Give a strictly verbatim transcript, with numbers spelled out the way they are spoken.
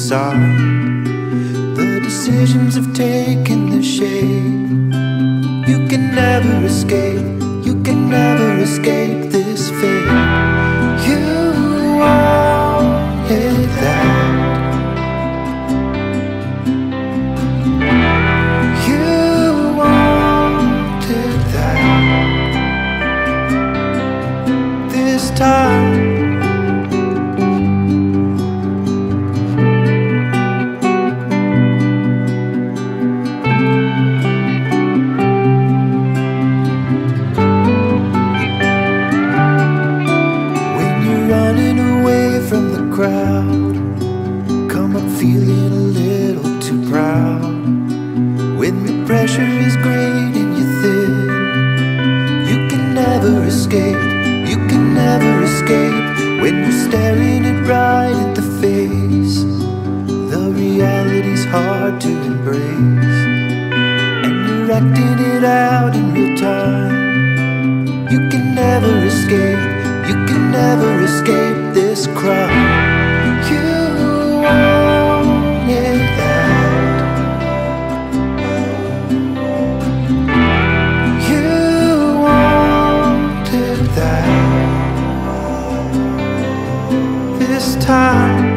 side. The decisions have taken their shape. You can never escape, you can never escape this fate. You wanted that. You wanted that. This time running away from the crowd, come up feeling a little too proud. When the pressure is great and you're thin, you can never escape, you can never escape. When you're staring it right at the face, the reality's hard to embrace, and you're acting it out in real time. You can never escape, you can never escape this crowd. You wanted that. You wanted that. This time